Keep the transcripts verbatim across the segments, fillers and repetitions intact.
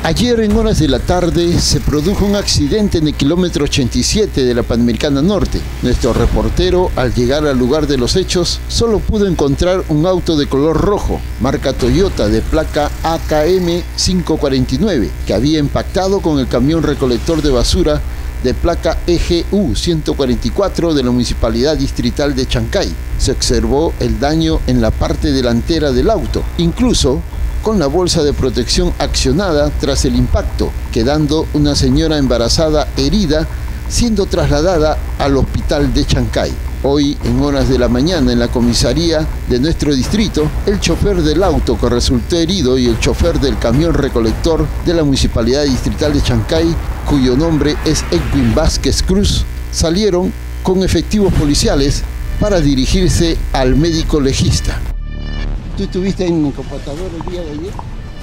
Ayer en horas de la tarde se produjo un accidente en el kilómetro ochenta y siete de la Panamericana Norte. Nuestro reportero, al llegar al lugar de los hechos, solo pudo encontrar un auto de color rojo, marca Toyota de placa A K M quinientos cuarenta y nueve, que había impactado con el camión recolector de basura de placa E G U ciento cuarenta y cuatro de la Municipalidad Distrital de Chancay. Se observó el daño en la parte delantera del auto, incluso con la bolsa de protección accionada tras el impacto, quedando una señora embarazada herida, siendo trasladada al hospital de Chancay. Hoy, en horas de la mañana, en la comisaría de nuestro distrito, el chofer del auto que resultó herido y el chofer del camión recolector de la Municipalidad Distrital de Chancay, cuyo nombre es Edwin Vázquez Cruz, salieron con efectivos policiales para dirigirse al médico legista. ¿Tú estuviste en el computador el día de ayer?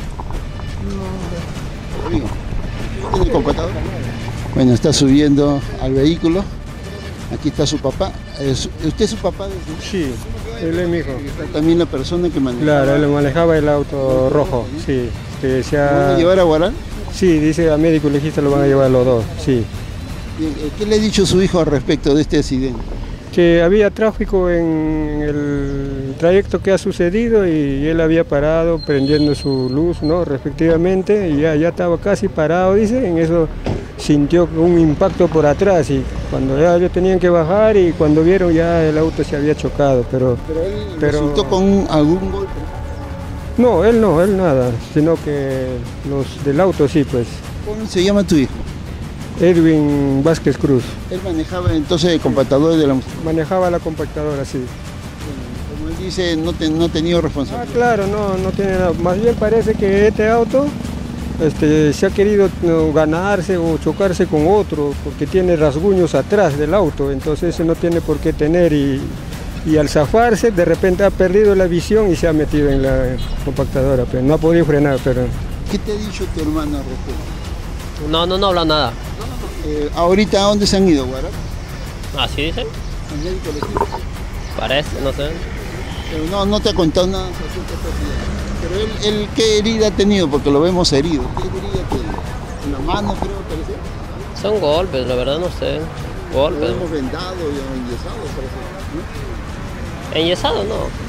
No. ¿Estuviste en el computador? Bueno, está subiendo al vehículo. Aquí está su papá. ¿Usted es su papá? Sí, él es mi hijo. Está también la persona que manejaba. Claro, él manejaba el auto rojo, sí. Que decía... ¿Lo van a llevar a Huarán? Sí, dice a médico legista lo van a llevar los dos, sí. ¿Qué le ha dicho su hijo al respecto de este accidente? Que había tráfico en el trayecto que ha sucedido y él había parado prendiendo su luz, ¿no? Respectivamente, y ya, ya estaba casi parado, dice, en eso sintió un impacto por atrás y cuando ya ellos tenían que bajar y cuando vieron ya el auto se había chocado, pero... ¿Pero él pero, resultó con algún golpe? No, él no, él nada, sino que los del auto sí, pues. ¿Cómo se llama tu hijo? Edwin Vázquez Cruz. Él manejaba entonces el compactador de la... Manejaba la compactadora, sí. Como él dice, no, te, no ha tenido responsabilidad. Ah, claro, no, no tiene nada. Más bien parece que este auto este, se ha querido no, ganarse o chocarse con otro, porque tiene rasguños atrás del auto, entonces ese no tiene por qué tener y, y al zafarse de repente ha perdido la visión y se ha metido en la compactadora, pero no ha podido frenar. Pero... ¿Qué te ha dicho tu hermano al respecto? No, no, no habla nada. Eh, ¿Ahorita a dónde se han ido, Guarán? ¿Así dicen? ¿Al médico legista? Parece, no sé. Pero no, no te ha contado nada sobre esta pérdida. Pero él, él, ¿qué herida ha tenido? Porque lo vemos herido. ¿Qué herida tiene? En la mano, creo, parece. Son golpes, la verdad no sé. Golpes. Lo hemos vendado y enyesado, parece. ¿No? Enyesado no.